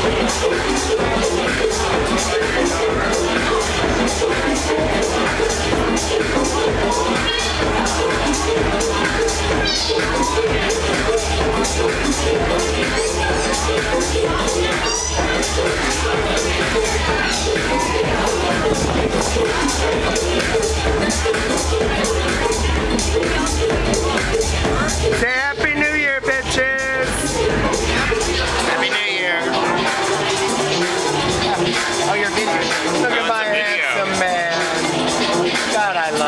Say Happy New Year, bitches! Happy New Year. Oh, your video. Look at my handsome man. God, I love